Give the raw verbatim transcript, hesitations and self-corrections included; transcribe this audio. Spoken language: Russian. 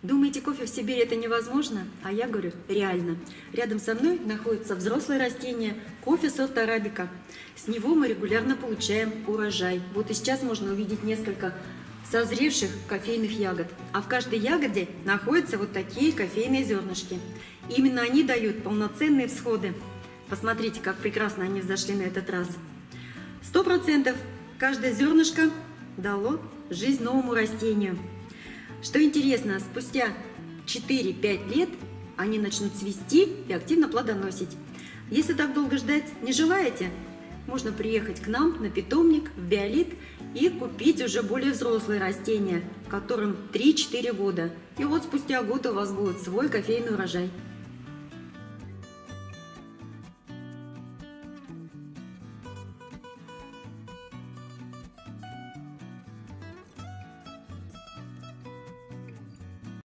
Думаете, кофе в Сибири это невозможно? А я говорю, реально. Рядом со мной находится взрослое растение, кофе сорта арабика. С него мы регулярно получаем урожай. Вот и сейчас можно увидеть несколько созревших кофейных ягод. А в каждой ягоде находятся вот такие кофейные зернышки. Именно они дают полноценные всходы. Посмотрите, как прекрасно они взошли на этот раз. Сто процентов каждое зернышко дало жизнь новому растению. Что интересно, спустя четыре-пять лет они начнут цвести и активно плодоносить. Если так долго ждать не желаете, можно приехать к нам на питомник в Биолит и купить уже более взрослые растения, которым три-четыре года. И вот спустя год у вас будет свой кофейный урожай.